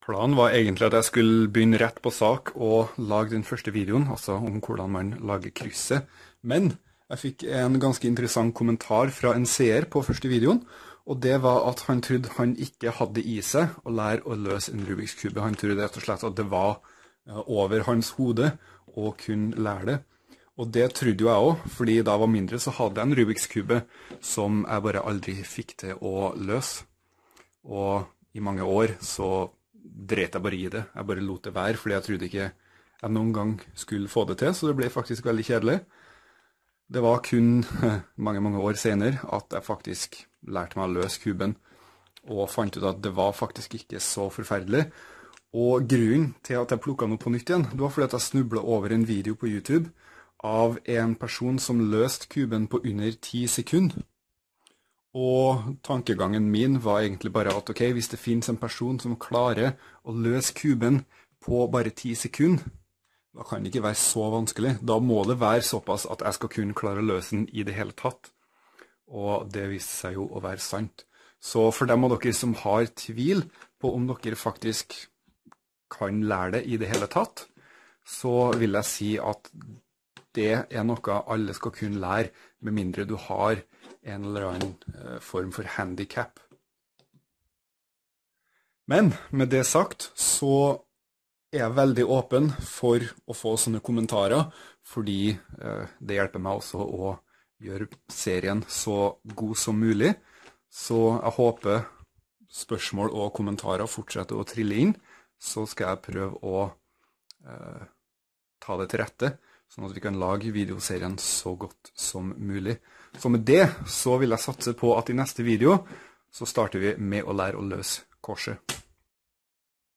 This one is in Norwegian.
Planen var egentlig at jeg skulle begynne rett på sak og lage den første videoen, altså om hvordan man lager krysset. Men jeg fikk en ganske interessant kommentar fra en seer på første videoen, og det var at han trodde han ikke hadde i seg å lære å løse en Rubiks kube. Han trodde rett og slett at det var over hans hode å kunne lære det. Og det trodde jo jeg også, fordi da jeg var mindre så hadde jeg en Rubiks kube som jeg bare aldri fikk til å løse. Og i mange år så dreit jeg bare i det. Jeg bare lot det være, fordi jeg trodde ikke jeg noen gang skulle få det til, så det ble faktisk veldig kjedelig. Det var kun mange år senere at jeg faktisk lærte meg å løse kuben, og fant ut at det var faktisk ikke så forferdelig. Og grunnen til at jeg plukket den opp på nytt igjen, det var fordi at jeg snublet over en video på YouTube av en person som løste kuben på under 10 sekunder. Og tankegangen min var egentlig bare at ok, hvis det finnes en person som klarer å løse kuben på bare 10 sekunder, da kan det ikke være så vanskelig. Da må det være såpass at jeg skal kunne klare å løse den i det hele tatt. Og det viste seg jo å være sant. Så for dem av dere som har tvil på om dere faktisk kan lære det i det hele tatt, så vil jeg si at det er noe alle skal kunne lære, med mindre du har en eller annen form for handicap. Men med det sagt, så er jeg veldig åpen for å få sånne kommentarer, fordi det hjelper meg også å gjøre serien så god som mulig. Så jeg håper spørsmål og kommentarer fortsetter å trille inn, så skal jeg prøve å ta det til rette, sånn at vi kan lage videoserien så godt som mulig. Så med det så vil jeg satse på at i neste video så starter vi med å lære å løse korset.